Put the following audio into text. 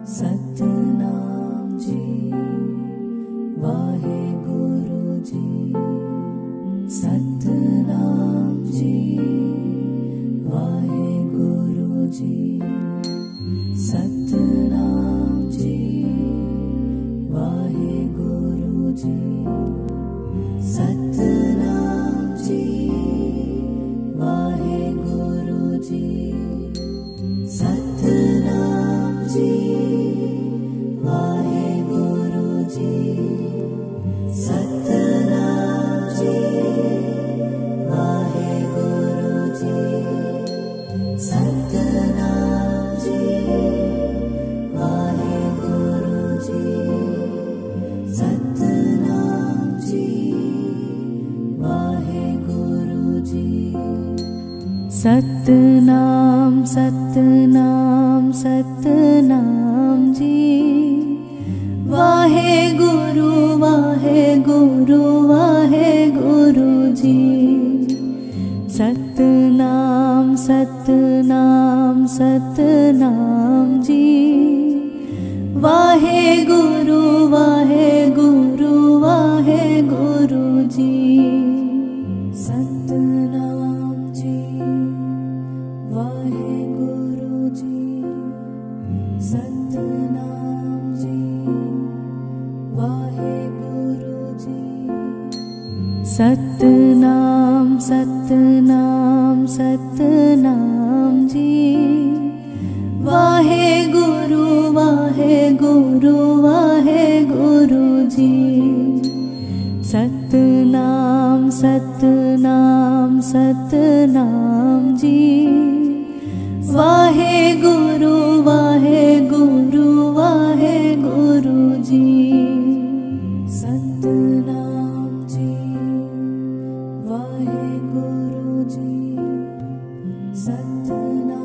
Satnam ji Wahe Guru जी। Satnam ji Wahe Guru जी। Satnam ji Wahe Guru जी। Satnam ji Wahe Guru जी। Satnam ji Wahe Guru जी। Satnam ji Wahe Guru जी। Satnam ji Wahe Guru जी। Satnam ji Wahe Guru जी। Satnam Satnam Satnam ji Wahe Guru Wahe Guru जी। Satnam Satnam Satnam ji Wahe Guru Wahe Guru जी। Satnam ji Wahe Guru जी। Satnam ji Wahe Guru जी। Satnam Satnam Satnam ji Wahe Guru